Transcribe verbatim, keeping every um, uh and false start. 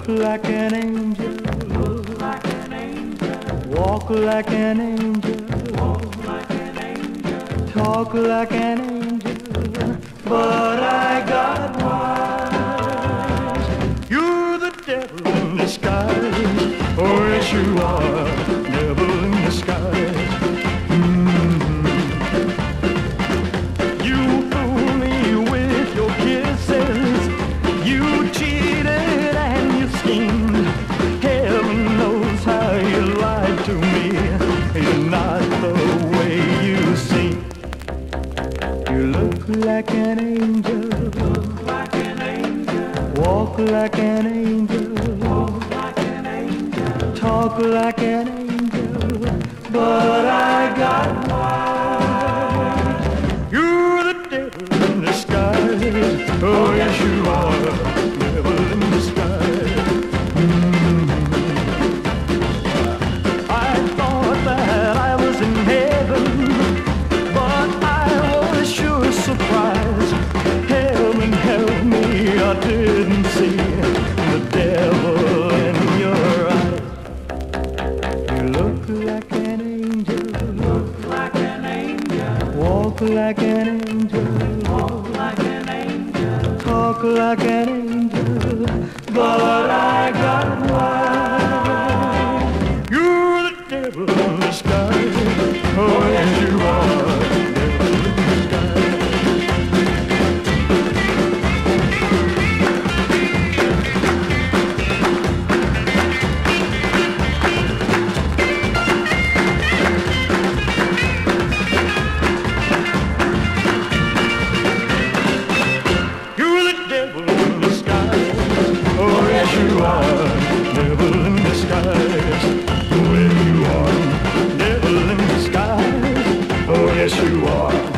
look like an angel, look like an angel, walk like an angel, walk like an angel, talk like an angel, but I got wise. You're the devil in disguise. Oh yes you are, devil in disguise. Mm-hmm. You fool me with your kisses, you cheated and you schemed. Heaven knows how you lied to me. It's not the way you seem. You look like an angel, look like an angel, walk like an angel, walk like an angel, talk like an angel, but I got wise. You're the devil in disguise. Oh yes you are, devil in disguise. Mm-hmm. I thought that I was in heaven, but I was sure surprised. Heaven help me, I didn't see the devil in your eyes. You look like an angel, look like an angel, walk like an angel, walk like an angel, talk like an angel, but I got wise. You're the devil in disguise. Oh yes you are, devil in disguise. Oh yes you are, devil in disguise. Oh yes you are, devil in disguise. Oh yes you are.